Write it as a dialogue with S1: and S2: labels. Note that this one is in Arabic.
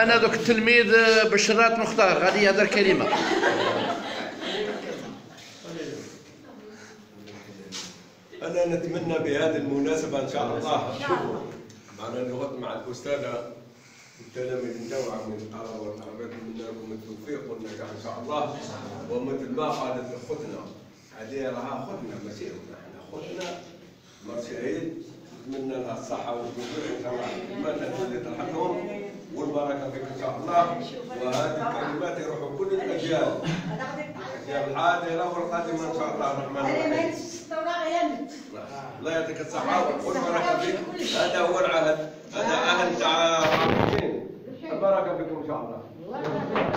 S1: معنا دوك التلميذ بشرات مختار غادي يهضر كلمه.
S2: انا نتمنى بهذه المناسبه ان شاء الله معنا نغط مع الاستاذه والتلاميذ نتاعها من القرار والتربيه، نتمنى لكم التوفيق والنجاح ان شاء الله. ومثل ما قالت اختنا هذه راها اختنا ماشي احنا اختنا مرشحين، نتمنى لها الصحه والتوفيق ان شاء الله. نتمنى تولي ترحمهم والبركه فيك ان شاء الله. وهذه الكلمات يروحوا كل الاجيال، الاجيال الحاضره والقادمه ان شاء الله الرحمن الرحيم. الله يعطيك الصحة والبركة فيك. هذا هو العهد، هذا عهد تاع البركة فيكم إن شاء الله.